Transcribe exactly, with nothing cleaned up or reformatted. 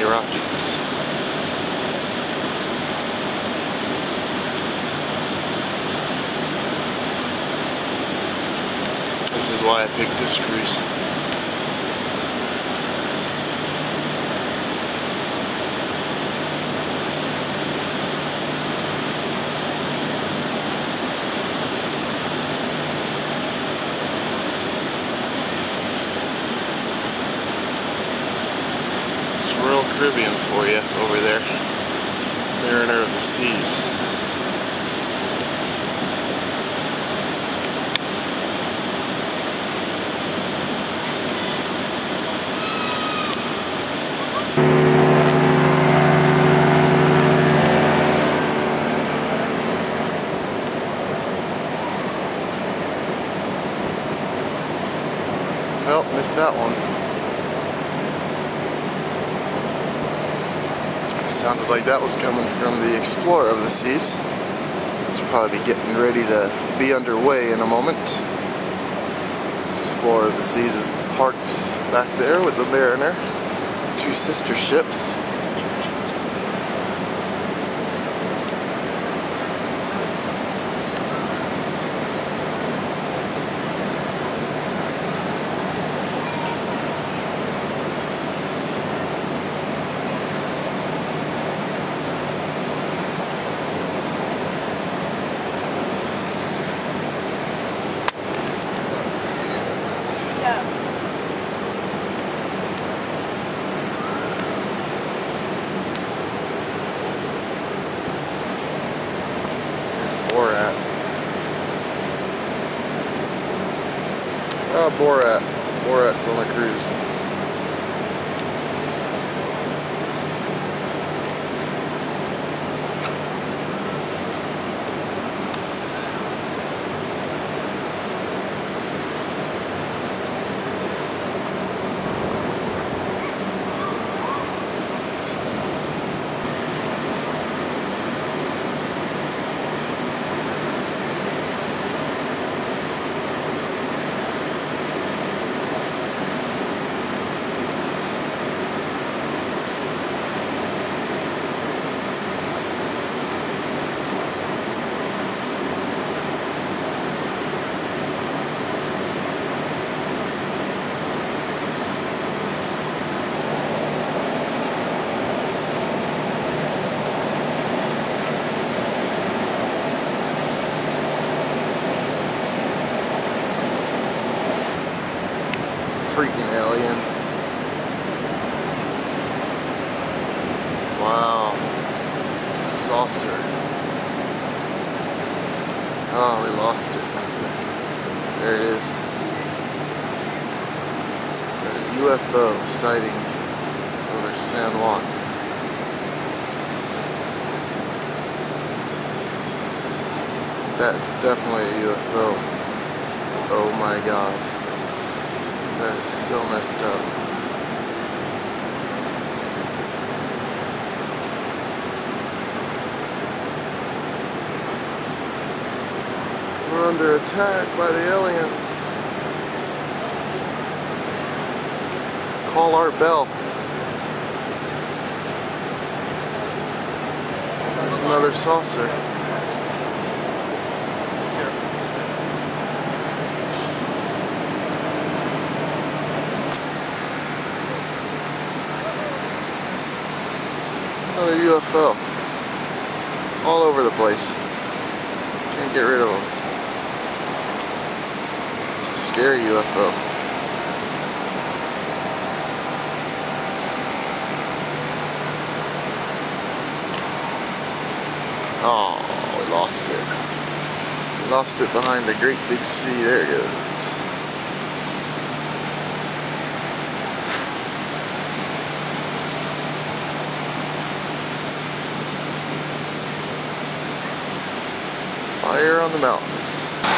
many rockets. This is why I picked this cruise. Royal Caribbean for you over there. Mariner of the Seas. Well, missed that one. Sounded like that was coming from the Explorer of the Seas. Should probably be getting ready to be underway in a moment. Explorer of the Seas is parked back there with the Mariner, two sister ships. Borat. Oh, Borat. Borat's on a cruise. Freaking aliens. Wow. It's a saucer. Oh, we lost it. There it is. A U F O sighting over San Juan. That's definitely a U F O. Oh my god. That is so messed up. We're under attack by the aliens. Call our bell. Another saucer. Another U F O. All over the place. Can't get rid of them. It's a scary U F O. Oh, we lost it. We lost it behind the great big sea. There it goes. Fire on the mountains.